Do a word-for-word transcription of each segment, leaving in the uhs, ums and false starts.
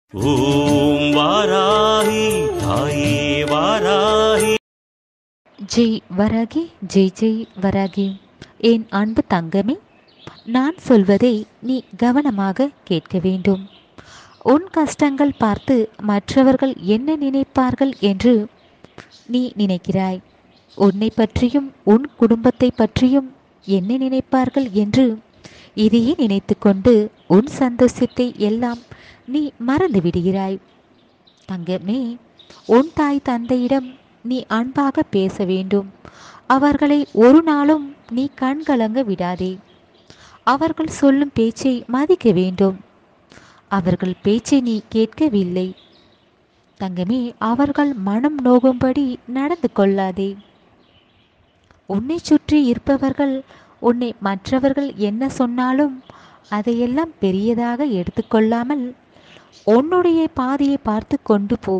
ஓம் வாராகி தாயே வாராகி. ஜெய் வராகி, ஜெய் ஜெய் வராகி. என் அன்பு தங்கமே, நான் சொல்வதை நீ கவனமாக கேட்க வேண்டும். உன் கஷ்டங்கள் பார்த்து மற்றவர்கள் என்ன நினைப்பார்கள் என்று நீ நினைக்கிறாய். உன்னை பற்றியும் உன் குடும்பத்தை பற்றியும் என்ன நினைப்பார்கள் என்று இதையே நினைத்து கொண்டு உன் சந்தோஷத்தை எல்லாம் நீ மறந்து விடுகிறாய். தங்கமே, உன் தாய் தந்தையிடம் நீ அன்பாக பேச வேண்டும். அவர்களை ஒரு நாளும் நீ கண்கலங்க விடாதே. அவர்கள் சொல்லும் பேச்சை மதிக்க வேண்டும். அவர்கள் பேச்சை நீ கேட்கவில்லை தங்கமே, அவர்கள் மனம் நோகும்படி நடந்து கொள்ளாதே. உன்னை சுற்றி இருப்பவர்கள் உன்னை மற்றவர்கள் என்ன சொன்னாலும் அதையெல்லாம் பெரியதாக எடுத்துக்கொள்ளாமல் உன்னுடைய பாதையை பார்த்து கொண்டு போ.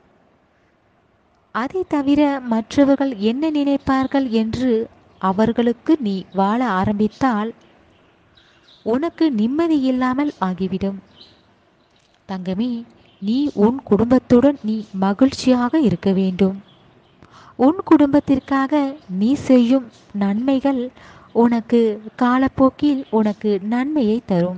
அதை தவிர மற்றவர்கள் என்ன நினைப்பார்கள் என்று அவர்களுக்கு நீ வாழ ஆரம்பித்தால் உனக்கு நிம்மதி இல்லாமல் ஆகிவிடும். தங்கமே, நீ உன் குடும்பத்துடன் நீ மகிழ்ச்சியாக இருக்க வேண்டும். உன் குடும்பத்திற்காக நீ செய்யும் நன்மைகள் உனக்கு காலப்போக்கில் உனக்கு நன்மையை தரும்.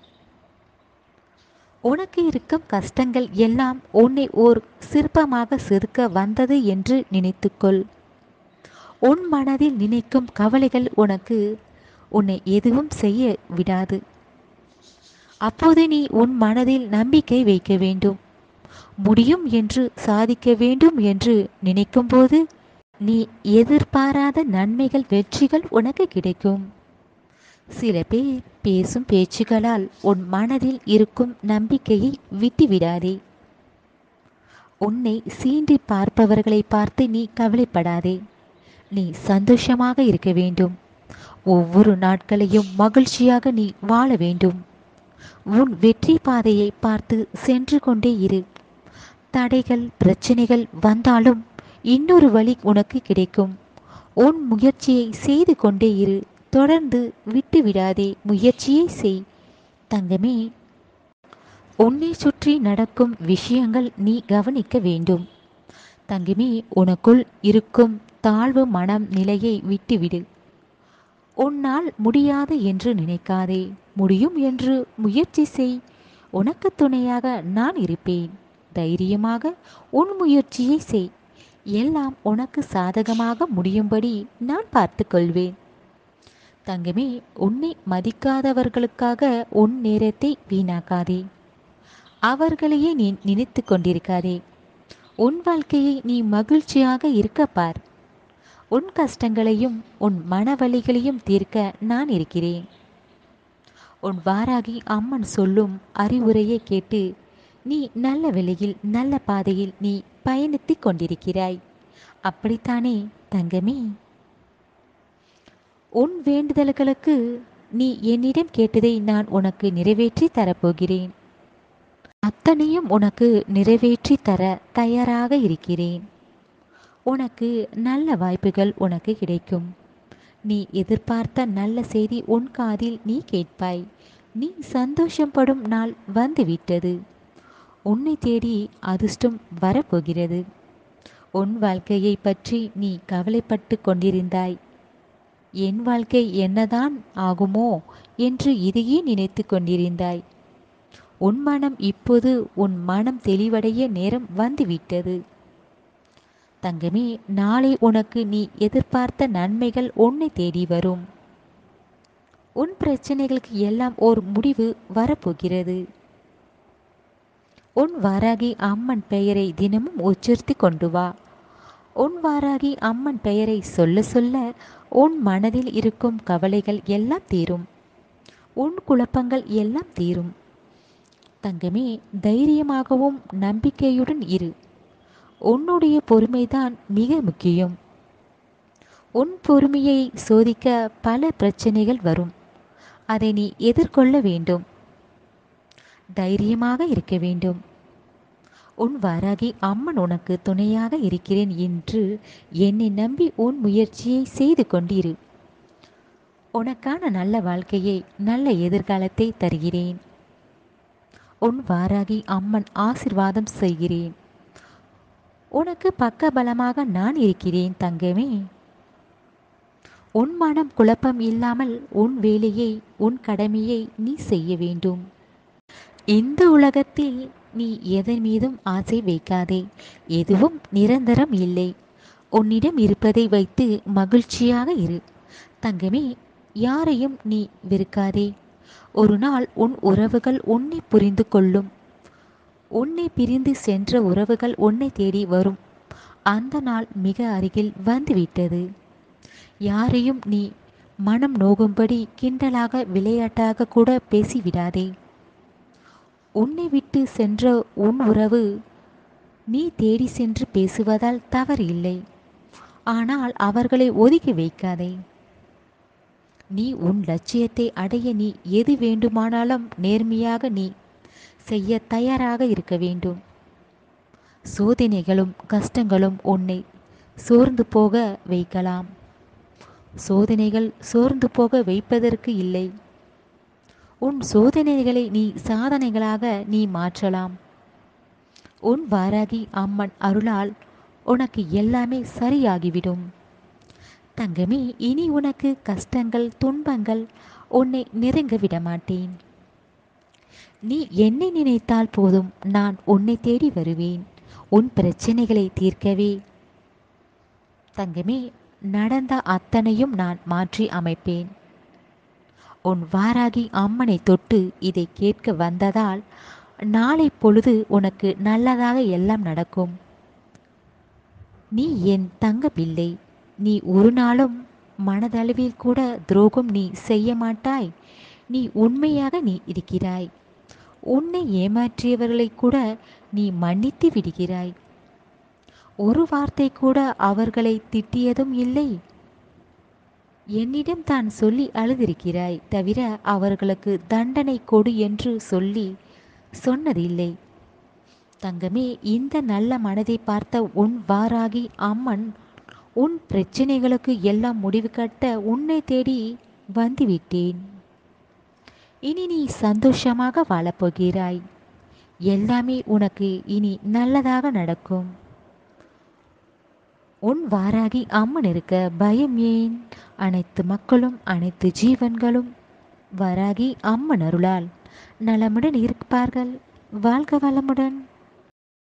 உனக்கு இருக்கும் கஷ்டங்கள் எல்லாம் உன்னை ஓர் சிற்பமாக செதுக்க வந்தது என்று நினைத்துக்கொள். உன் மனதில் நினைக்கும் கவலைகள் உனக்கு உன்னை எதுவும் செய்ய விடாது. அப்போது நீ உன் மனதில் நம்பிக்கை வைக்க வேண்டும். முடியும் என்று சாதிக்க வேண்டும் என்று நினைக்கும்போது நீ எதிர்பாராத நன்மைகள் வெற்றிகள் உனக்கு கிடைக்கும். சில பேர் பேசும் பேச்சுகளால் உன் மனதில் இருக்கும் நம்பிக்கையை விட்டுவிடாதே. உன்னை சீண்டி பார்ப்பவர்களை பார்த்து நீ கவலைப்படாதே. நீ சந்தோஷமாக இருக்க வேண்டும். ஒவ்வொரு நாட்களையும் மகிழ்ச்சியாக நீ வாழ வேண்டும். உன் வெற்றி பாதையை பார்த்து சென்று கொண்டே இரு. தடைகள் பிரச்சனைகள் வந்தாலும் இன்னொரு வழி உனக்கு கிடைக்கும். உன் முயற்சியை செய்து கொண்டே இரு. தொடர்ந்து விட்டு விடாதே, முயற்சியை செய். தங்கமே, உன்னை சுற்றி நடக்கும் விஷயங்கள் நீ கவனிக்க வேண்டும். தங்கமே, உனக்குள் இருக்கும் தாழ்வு மனம் நிலையை விட்டுவிடு. உன்னால் முடியாது என்று நினைக்காதே. முடியும் என்று முயற்சி செய். உனக்கு துணையாக நான் இருப்பேன். தைரியமாக உன் முயற்சியை செய். எல்லாம் உனக்கு சாதகமாக முடியும்படி நான் பார்த்து கொள்வேன். தங்கமே, உன்னை மதிக்காதவர்களுக்காக உன் நேரத்தை வீணாக்காதே. அவர்களையே நீ நினைத்து கொண்டிருக்காதே. உன் வாழ்க்கையை நீ மகிழ்ச்சியாக இருக்க பார். உன் கஷ்டங்களையும் உன் மனவலிகளையும் தீர்க்க நான் இருக்கிறேன். உன் வாராகி அம்மன் சொல்லும் அறிவுரையை கேட்டு நீ நல்ல வழியில் நல்ல பாதையில் நீ பயணித்து கொண்டிருக்கிறாய். அப்படித்தானே தங்கமே? உன் வேண்டுதல்களுக்கு நீ என்னிடம் கேட்டதை நான் உனக்கு நிறைவேற்றி தரப்போகிறேன். அத்தனையும் உனக்கு நிறைவேற்றி தர தயாராக இருக்கிறேன். உனக்கு நல்ல வாய்ப்புகள் உனக்கு கிடைக்கும். நீ எதிர்பார்த்த நல்ல செய்தி உன் காதில் நீ கேட்பாய். நீ சந்தோஷப்படும் நாள் வந்துவிட்டது. உன்னை தேடி அதிர்ஷ்டம் வரப்போகிறது. உன் வாழ்க்கையை பற்றி நீ கவலைப்பட்டு கொண்டிருந்தாய். என் வாழ்க்கை என்னதான் ஆகுமோ என்று இதையே நினைத்து கொண்டிருந்தாய். உன் மனம் இப்போது உன் மனம் தெளிவடைய நேரம் வந்துவிட்டது. தங்கமே, நாளை உனக்கு நீ எதிர்பார்த்த நன்மைகள் உன்னை தேடி வரும். உன் பிரச்சனைகளுக்கு எல்லாம் ஓர் முடிவு வரப்போகிறது. உன் வாராகி அம்மன் பெயரை தினமும் உச்சரித்து கொண்டு வா. உன் வாராகி அம்மன் பெயரை சொல்ல சொல்ல உன் மனதில் இருக்கும் கவலைகள் எல்லாம் தீரும். உன் குழப்பங்கள் எல்லாம் தீரும். தங்கமே, தைரியமாகவும் நம்பிக்கையுடன் இரு. உன்னுடைய பொறுமைதான் மிக முக்கியம். உன் பொறுமையை சோதிக்க பல பிரச்சனைகள் வரும். அதை நீ எதிர்கொள்ள வேண்டும். தைரியமாக இருக்க வேண்டும். உன் வாராகி அம்மன் உனக்கு துணையாக இருக்கிறேன் என்று என்னை நம்பி உன் முயற்சியை செய்து கொண்டிரு. உனக்கான நல்ல வாழ்க்கையை நல்ல எதிர்காலத்தை தருகிறேன். உன் வாராகி அம்மன் ஆசிர்வாதம் செய்கிறேன். உனக்கு பக்கபலமாக நான் இருக்கிறேன் தங்கமே. உன் மனம் குழப்பம் இல்லாமல் உன் வேலையை, உன் கடமையை நீ செய்ய வேண்டும். இந்த உலகத்தில் நீ எதன் மீதும் ஆசை வைக்காதே. எதுவும் நிரந்தரம் இல்லை. உன்னிடம் இருப்பதை வைத்து மகிழ்ச்சியாக இரு தங்கமே. யாரையும் நீ வெறுக்காதே. ஒரு நாள் உன் உறவுகள் உன்னை புரிந்து கொள்ளும். உன்னை பிரிந்து சென்ற உறவுகள் உன்னை தேடி வரும். அந்த நாள் மிக அருகில் வந்துவிட்டது. யாரையும் நீ மனம் நோகும்படி கிண்டலாக விளையாட்டாக கூட பேசிவிடாதே. உன்னை விட்டு சென்ற உன் உறவு நீ தேடி சென்று பேசுவதால் தவறு இல்லை. ஆனால் அவர்களை ஒதுக்கி வைக்காதே. நீ உன் லட்சியத்தை அடைய நீ எது வேண்டுமானாலும் நேர்மையாக நீ செய்ய தயாராக இருக்க வேண்டும். சோதனைகளும் கஷ்டங்களும் உன்னை சோர்ந்து போக வைக்கலாம். சோதனைகள் சோர்ந்து போக வைப்பதற்கு இல்லை. உன் சோதனைகளை நீ சாதனைகளாக நீ மாற்றலாம். உன் வாராகி அம்மன் அருளால் உனக்கு எல்லாமே சரியாகிவிடும் தங்கமே. இனி உனக்கு கஷ்டங்கள் துன்பங்கள் உன்னை நெருங்க விட மாட்டேன். நீ என்னை நினைத்தால் போதும், நான் உன்னை தேடி வருவேன். உன் பிரச்சனைகளை தீர்க்கவே தங்கமே. நடந்த அத்தனையும் நான் மாற்றி அமைப்பேன். உன் வாராகி அம்மனை தொட்டு இதை கேட்க வந்ததால் நாளை பொழுது உனக்கு நல்லதாக எல்லாம் நடக்கும். நீ என் தங்க பிள்ளை. நீ ஒரு நாளும் மனதளவில் கூட துரோகம் நீ செய்ய மாட்டாய். நீ உண்மையாக நீ இருக்கிறாய். உன்னை ஏமாற்றியவர்களை கூட நீ மன்னித்து விடுகிறாய். ஒரு வார்த்தை கூட அவர்களை திட்டியதும் இல்லை. என்னிடம் தான் சொல்லி அழுதிருக்கிறாய் தவிர அவர்களுக்கு தண்டனை கொடு என்று சொல்லி சொன்னதில்லை தங்கமே. இந்த நல்ல மனதை பார்த்த உன் வாராகி அம்மன் உன் பிரச்சனைகளுக்கு எல்லாம் முடிவு கட்ட உன்னை தேடி வந்துவிட்டேன். இனி நீ சந்தோஷமாக வாழப்போகிறாய். எல்லாமே உனக்கு இனி நல்லதாக நடக்கும். உன் வாராகி அம்மன் இருக்க பயம் ஏன்? அனைத்து மக்களும் அனைத்து ஜீவன்களும் வாராகி அம்மன் அருளால் நலமுடன் இருப்பார்கள். வாழ்க வளமுடன்.